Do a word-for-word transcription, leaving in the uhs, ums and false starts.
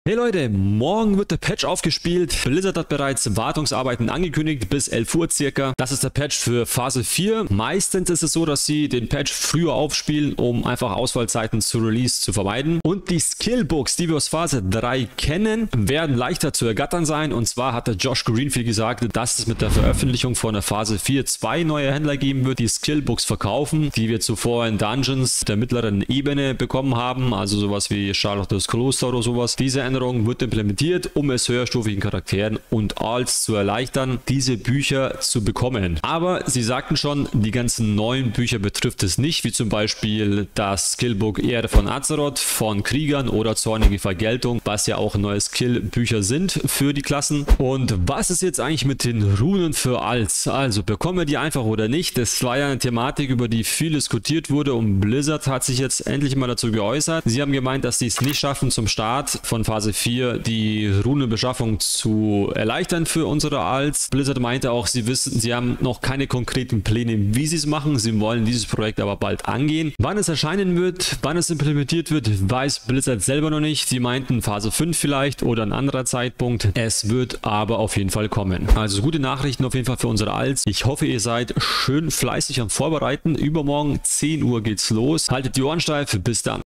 Hey Leute, morgen wird der Patch aufgespielt. Blizzard hat bereits Wartungsarbeiten angekündigt, bis elf Uhr circa. Das ist der Patch für Phase vier. Meistens ist es so, dass sie den Patch früher aufspielen, um einfach Ausfallzeiten zu Release zu vermeiden. Und die Skillbooks, die wir aus Phase drei kennen, werden leichter zu ergattern sein. Und zwar hat der Josh Greenfield gesagt, dass es mit der Veröffentlichung von der Phase vier zwei neue Händler geben wird, die Skillbooks verkaufen, die wir zuvor in Dungeons der mittleren Ebene bekommen haben. Also sowas wie Charlotte's Kloster oder sowas. Diese Änderung wird implementiert, um es höherstufigen Charakteren und Alts zu erleichtern, diese Bücher zu bekommen. Aber sie sagten schon, die ganzen neuen Bücher betrifft es nicht, wie zum Beispiel das Skillbook Ehre von Azeroth, von Kriegern oder Zornige Vergeltung, was ja auch neue Skillbücher sind für die Klassen. Und was ist jetzt eigentlich mit den Runen für Alts? Also bekommen wir die einfach oder nicht? Das war ja eine Thematik, über die viel diskutiert wurde, und Blizzard hat sich jetzt endlich mal dazu geäußert. Sie haben gemeint, dass sie es nicht schaffen, zum Start von Phase vier die Runenbeschaffung zu erleichtern für unsere Alts. Blizzard meinte auch, sie wissen, sie haben noch keine konkreten Pläne, wie sie es machen. Sie wollen dieses Projekt aber bald angehen. Wann es erscheinen wird, wann es implementiert wird, weiß Blizzard selber noch nicht. Sie meinten Phase fünf vielleicht oder ein anderer Zeitpunkt. Es wird aber auf jeden Fall kommen. Also gute Nachrichten auf jeden Fall für unsere Alts. Ich hoffe, ihr seid schön fleißig am Vorbereiten. Übermorgen zehn Uhr geht's los. Haltet die Ohren steif. Bis dann.